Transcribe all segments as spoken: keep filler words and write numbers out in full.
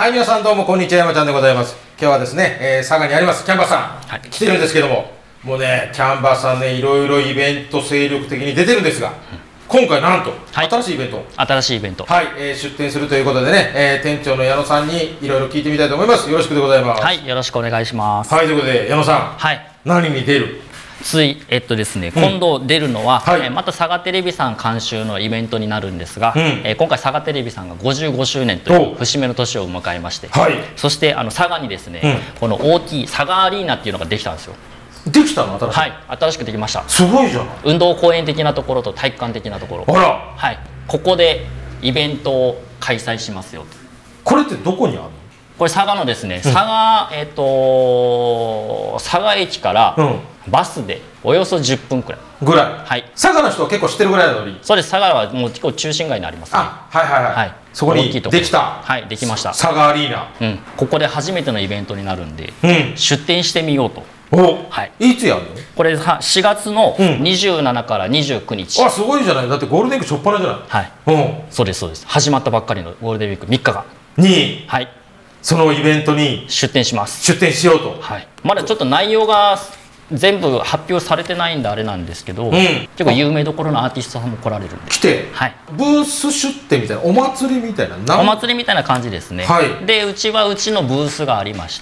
はい、皆さんどうもこんにちは、山ちゃんでございます。今日はですね、えー、佐賀にありますキャンバスさん、はい、来てるんですけども、もうね、キャンバスさんね、いろいろイベント精力的に出てるんですが、うん、今回なんと、はい、新しいイベント新しいイベントはい、えー、出店するということでね、えー、店長の矢野さんにいろいろ聞いてみたいと思います。よろしくでございます。 はい、よろしくお願いします。 はい、ということで矢野さん、 はい、 何に出る？ ついえっとですね、うん、今度出るのは、 はい、 えー、また佐賀テレビさん監修のイベントになるんですが、うん、えー、今回佐賀テレビさんがごじゅうごしゅうねんという節目の年を迎えまして、はい、そしてあの佐賀にですね、うん、この大きい佐賀アリーナっていうのができたんですよ。 できたの？新しい？ はい、新しくできました。 すごいじゃない。 運動公園的なところと体育館的なところ、 あら、 はい、ここでイベントを開催しますよ。 これってどこにあるの？ これ佐賀のですね、佐賀、うん、えっ、ー、と佐賀駅からバスでおよそじゅっぷんくらいぐらい、 はい、 佐賀の人は結構知ってるぐらいなのに。そうです、 佐賀はもう結構中心街にありますね。 あ、はいはいはい、はい、そこにできた、 はい、できました佐賀アリーナ、 うん、ここで初めてのイベントになるんで、うん、出店してみようと。 お、はい、いつやるの？ これしがつのにじゅうしちからにじゅうくにち、うん、 あ、すごいじゃない。だってゴールデンウィーク初っ端じゃない。 はい、うん、そうですそうです。始まったばっかりのゴールデンウィークみっかかんに、はい、そのイベントに出店します。 出店しようと。 はい、まだちょっと内容が全部発表されてないんであれなんですけど、うん、結構有名どころのアーティストさんも来られるんで、 来て、 はい、 ブース出店みたいな、お祭りみたいな、 お祭りみたいな感じですね。はい、でうちはうちのブースがありまして、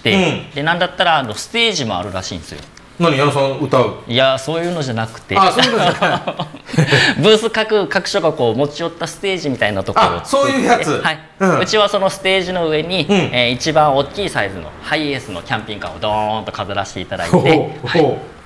うん、でなんだったらあのステージもあるらしいんですよ。 何、矢野さん歌う？いや、そういうのじゃなくて、 あ、そういうのじゃないブース各各所がこう持ち寄ったステージみたいなところを作って、 そういうやつ、はい、 うん、うちはそのステージの上に、うん、えー、一番大きいサイズのハイエースのキャンピングカーをドーンと飾らせていただいて、はい、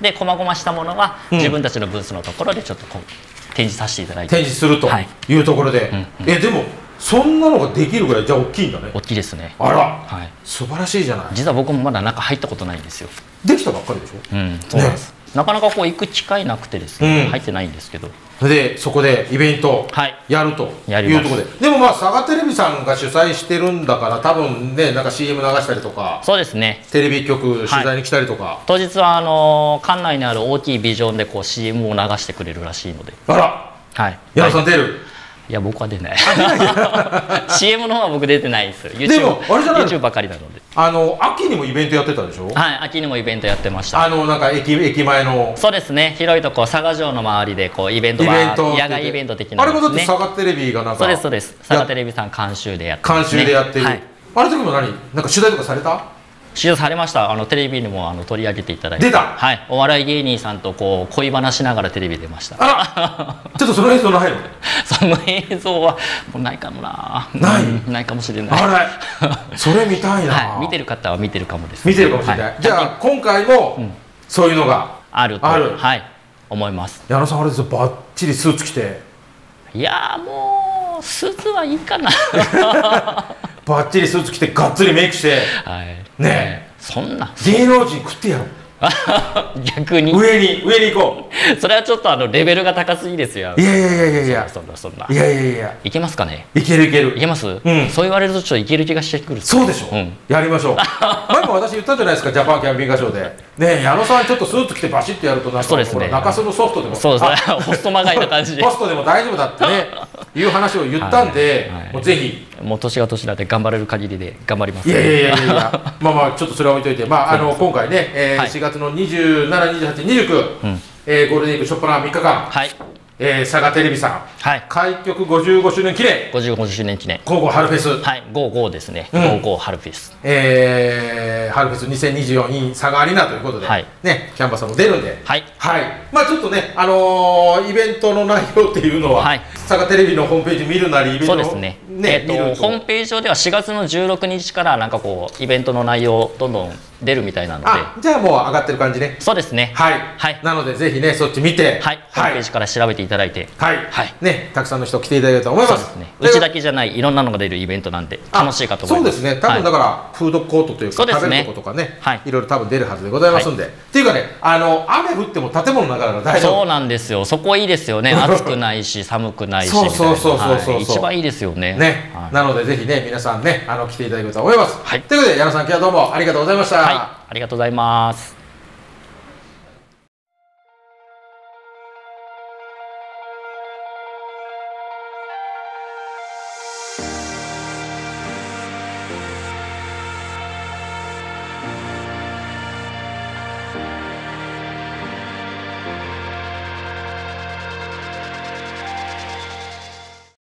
で細々したものは自分たちのブースのところでちょっとこう展示させていただいて、 展示するというところで、はい、うん、えでもそんなのができるぐらいじゃあ大きいんだね。 大きいですね。 あら、 はい、 素晴らしいじゃない。 実は僕もまだ中入ったことないんですよ。 できたばっかりでしょ。 うん、そうなんです、ね、なかなかこう行く機会なくてですね、うん、入ってないんですけど、 でそこでイベントやるというところで、でもまあ佐賀テレビさんが主催してるんだから多分ね、なんか シーエム 流したりとか、そうですね、テレビ局取材に来たりとか、はい、 当日はあの館内にある大きいビジョンでこう シーエム を流してくれるらしいので。 あら、はい、矢野さん出る？ いや、僕は出ない。シーエム の方は僕出てないです。 でもあれじゃない、 YouTube ばかりなので。 あの秋にもイベントやってたでしょ。 はい、秋にもイベントやってました。 あのなんか駅駅前の、 そうですね、広いとこ佐賀城の周りでこうイベントが野外イベント的な、 あれもだって佐賀テレビがなんか、 そうですそうです、佐賀テレビさん監修でやって監修でやってる。あの時も何、なんか取材とかされた？ 取材されました。あのテレビにもあの取り上げていただいて、 出た、 はい、お笑い芸人さんとこう恋話しながらテレビ出ました。 あらちょっとその映像ないの？ その映像はもうないかもな。ない、うん、ないかもしれない。あれそれ見たいな、 はい、見てる方は見てるかもです、ね、 見てるかもしれない、はい、じゃあ今回も、うん、そういうのがあると、ある、はい、思います。 矢野さんあれですよ、バッチリスーツ着て。 いやもうスーツはいいかな。 バッチリスーツ着てがっつりメイクして、はい、ねえ、 そんな芸能人食ってやろう。 逆に上に上に行こう。それはちょっとあのレベルが高すぎですよ。 いやいやいやいやいや、 そんなそんな、 いやいやいや、 いけますかね。 いけるいける、 いけます、うん、そう言われるとちょっといける気がしてくる。 そうでしょ、うん、やりましょう。前も私言ったじゃないですか、ジャパンキャンピングカーショーでね、矢野さんちょっとスーツ着てバシッとやると、なんか、ね、中洲のソフトでも、 そうですね、ホストまがいな感じでホストでも大丈夫だってねいう話を言ったんで、はいはい、もうぜひ、 もう年が年だって頑張れる限りで頑張ります、 ね。いやいやいやいやまあまあちょっとそれは置いといて、まああの今回ね、えーはい、しがつのにじゅうしち、にじゅうはち、にじゅうく、うん、えー、ゴールデンウィーク初っ端みっかかん、はい、えー、佐賀テレビさん、はい、開局ごじゅうごしゅうねん記念、 ごじゅうごしゅうねん記念、 ゴーゴー春フェス、 はい、ゴーゴーですね、ゴーゴー春フェス、 えー、春フェスにせんにじゅうよん in 佐賀アリーナということで、はい、ね、キャンバスさんも出るんで、はい、はい、まあちょっとね、あのー、イベントの内容っていうのは、はい、佐賀テレビのホームページ見るなり、イベントの、 そうですね、ね、えー、とホームページ上ではしがつのじゅうろくにちからなんかこうイベントの内容どんどん出るみたいなので、 あ、じゃあもう上がってる感じね。 そうですね、 はい、はい、なのでぜひねそっち見て、 はい、ホームページから調べていただいて、はい、はい、 ね、たくさんの人来ていただけると思います。 そうですね、うちだけじゃないいろんなのが出るイベントなんで楽しいかと思います。 そうですね、多分だからフードコートというか、食べるとことかね、いろいろ多分出るはずでございますんで、っていうかね、あの雨降っても建物の中だから大丈夫。 そうなんですよ、そこいいですよね。暑くないし寒くないしみたいな、そうそうそうそう、一番いいですよね。ね、 なのでぜひね皆さんね、あの来ていただけると思います。ということで矢野さん、今日はどうもありがとうございました。 はい、ありがとうございます。